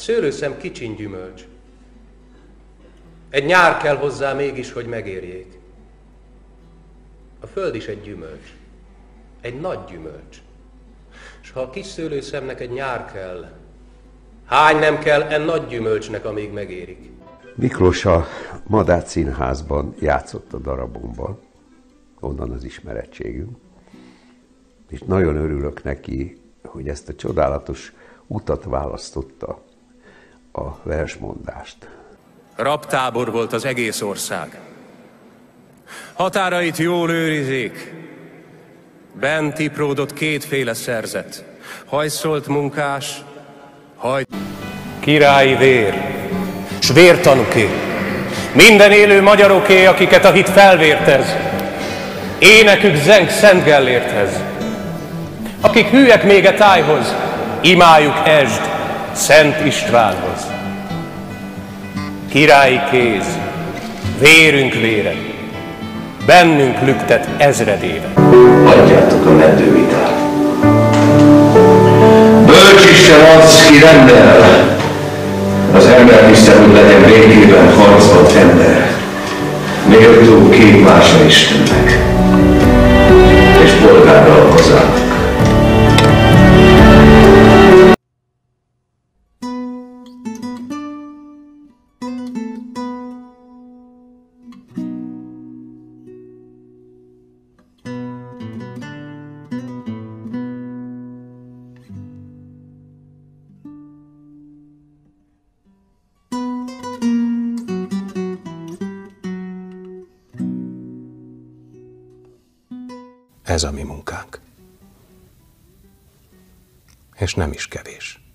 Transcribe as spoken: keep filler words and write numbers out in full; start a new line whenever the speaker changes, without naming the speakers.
szőlőszem kicsiny gyümölcs. Egy nyár kell hozzá mégis, hogy megérjék. A föld is egy gyümölcs. Egy nagy gyümölcs. És ha a kis szőlőszemnek egy nyár kell, hány nem kell en nagy gyümölcsnek, amíg megérik?
Miklós a Madách Színházban játszott a darabomban, onnan az ismerettségünk, és nagyon örülök neki, hogy ezt a csodálatos utat választotta, a versmondást.
Rabtábor volt az egész ország. Határait jól őrizék. Bent tipródott kétféle szerzet. Hajszolt munkás, haj... Királyi vér, s vértanuké. Minden élő magyaroké, akiket a hit felvértez. Énekük zeng Szent Gellérthez. Akik hűek még e tájhoz, imájuk esd Szent Istvánhoz. Királyi kéz, vérünk vére, bennünk lüktet ezredéve.
Adjátok a meddővitát. Bölcs Isten az, ki rendel, az ember hiszem, hogy legyen végében harcban ember, méltó képmása Istennek, és polgárral hozzátok.
Ez a mi munkánk. És nem is kevés.